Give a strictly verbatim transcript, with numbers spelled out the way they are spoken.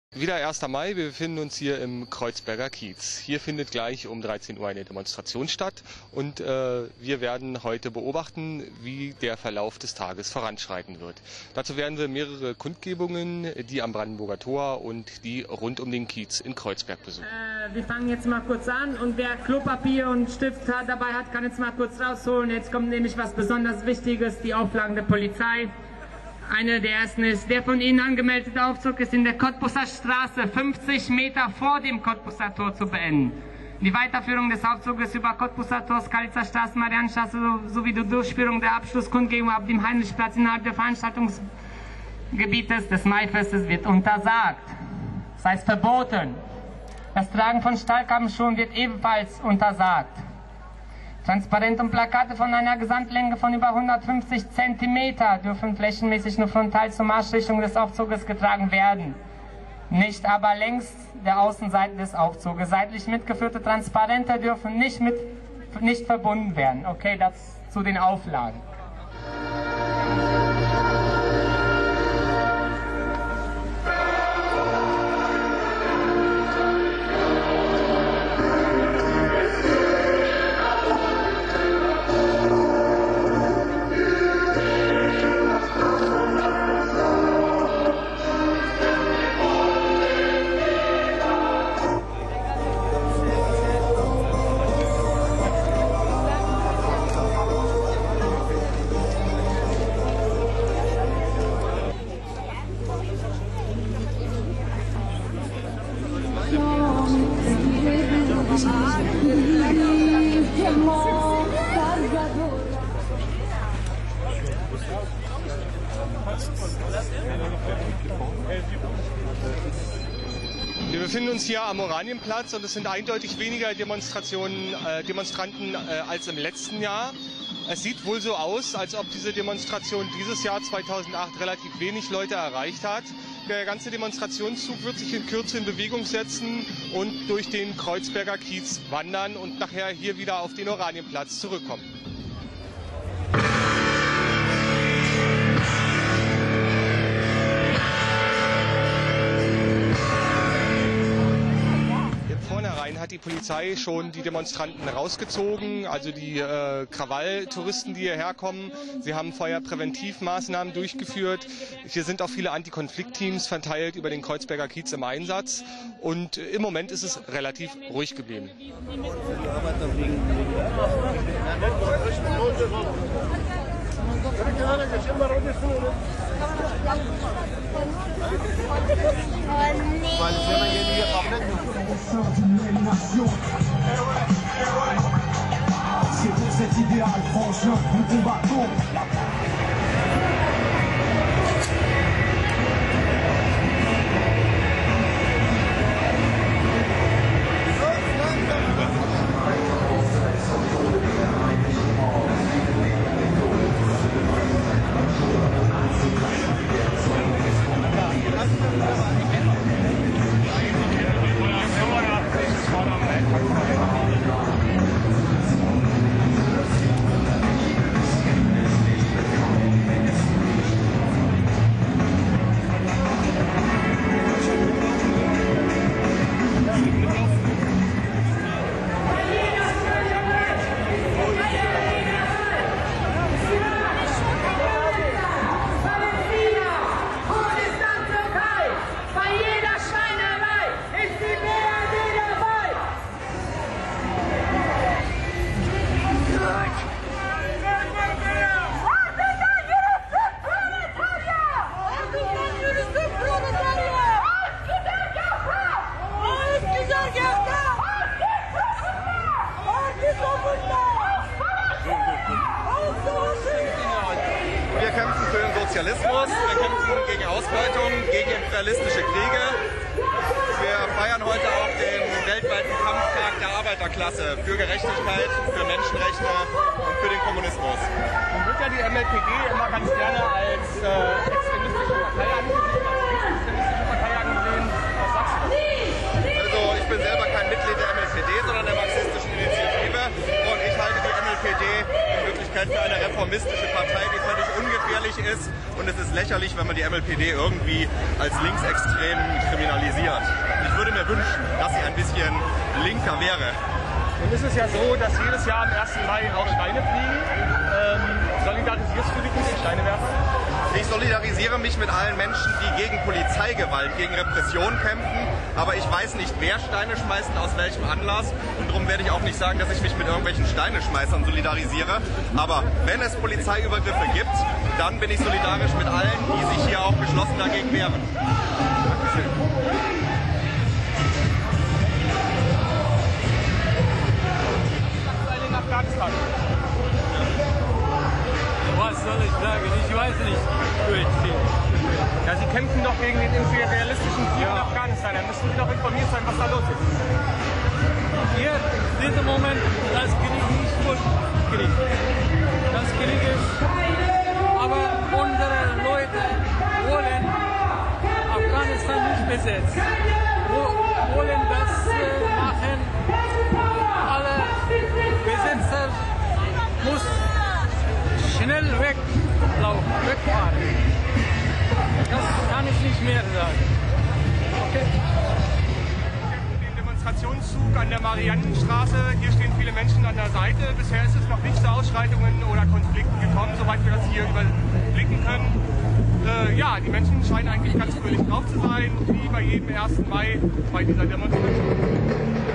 Wieder erster Mai, wir befinden uns hier im Kreuzberger Kiez. Hier findet gleich um dreizehn Uhr eine Demonstration statt und äh, wir werden heute beobachten, wie der Verlauf des Tages voranschreiten wird. Dazu werden wir mehrere Kundgebungen, die am Brandenburger Tor und die rund um den Kiez in Kreuzberg besuchen. Äh, wir fangen jetzt mal kurz an und wer Klopapier und Stift hat, dabei hat, kann jetzt mal kurz rausholen. Jetzt kommt nämlich was besonders Wichtiges, die Auflagen der Polizei. Eine der ersten ist, der von Ihnen angemeldete Aufzug ist in der Cottbuser Straße fünfzig Meter vor dem Cottbuser Tor zu beenden. Die Weiterführung des Aufzuges über Cottbuser Tor, Skalitzer Straße, Mariannenstraße sowie die Durchführung der Abschlusskundgebung auf dem Heinrichsplatz innerhalb der Veranstaltungsgebietes des Maifestes wird untersagt. Das heißt verboten. Das Tragen von Stahlkammenschuhen wird ebenfalls untersagt. Transparente und Plakate von einer Gesamtlänge von über hundertfünfzig Zentimeter dürfen flächenmäßig nur frontal zur Marschrichtung des Aufzuges getragen werden. Nicht aber längs der Außenseite des Aufzuges. Seitlich mitgeführte Transparente dürfen nicht, mit, nicht verbunden werden. Okay, das zu den Auflagen. Wir befinden uns hier am Oranienplatz und es sind eindeutig weniger Demonstrationen, äh, Demonstranten äh, als im letzten Jahr. Es sieht wohl so aus, als ob diese Demonstration dieses Jahr zweitausendacht relativ wenig Leute erreicht hat. Der ganze Demonstrationszug wird sich in Kürze in Bewegung setzen und durch den Kreuzberger Kiez wandern und nachher hier wieder auf den Oranienplatz zurückkommen. Hat die Polizei schon die Demonstranten rausgezogen, also die äh, Krawalltouristen, die hierher kommen. Sie haben vorher Präventivmaßnahmen durchgeführt. Hier sind auch viele Antikonfliktteams verteilt über den Kreuzberger Kiez im Einsatz und äh, im Moment ist es relativ ruhig geblieben. C'est pour cet idéal, franchement, nous combattons. Wir kämpfen für den Sozialismus, wir kämpfen gegen Ausbeutung, gegen imperialistische Kriege. Wir feiern heute auch den weltweiten Kampftag der Arbeiterklasse für Gerechtigkeit, für Menschenrechte und für den Kommunismus. Nun wird ja die M L P D immer ganz gerne als äh, extremistische Partei angesehen, als extremistische Partei angesehen. Was sagst du dazu? Also ich bin selber kein Mitglied der M L P D, sondern der marxistischen Initiative und ich halte die M L P D in Wirklichkeit für eine reformistische Partei, die völlig ungefährlich ungefährlich ist und es ist lächerlich, wenn man die M L P D irgendwie als linksextrem kriminalisiert. Ich würde mir wünschen, dass sie ein bisschen linker wäre. Und es ist ja so, dass jedes Jahr am ersten Mai auch Steine fliegen. Ähm, solidarisierst du dich mit den Steinewerfern? Ich solidarisiere mich mit allen Menschen, die gegen Polizeigewalt, gegen Repression kämpfen. Aber ich weiß nicht, wer Steine schmeißt und aus welchem Anlass. Und darum werde ich auch nicht sagen, dass ich mich mit irgendwelchen Steineschmeißern solidarisiere. Aber wenn es Polizeiübergriffe gibt, dann bin ich solidarisch mit allen, die sich hier auch geschlossen dagegen wehren. Dankeschön. In Afghanistan. Was soll ich sagen? Ich weiß nicht. Ja, Sie kämpfen doch gegen den imperialistischen Krieg in Afghanistan. Da müssen Sie doch informiert sein, was da los ist. Hier, in diesem Moment, das Krieg nicht voll Krieg. Das Krieg ist, aber unsere Leute wollen Afghanistan nicht besetzen. Wollen das äh, machen. Alle Besetzer muss schnell weglaufen, wegfahren. Das kann ich nicht mehr sagen. Okay. Den Demonstrationszug an der Mariannenstraße. Hier stehen viele Menschen an der Seite. Bisher ist es noch nicht zu Ausschreitungen oder Konflikten gekommen, soweit wir das hier überblicken können. Äh, ja, die Menschen scheinen eigentlich ganz fröhlich drauf zu sein, wie bei jedem ersten Mai bei dieser Demonstration.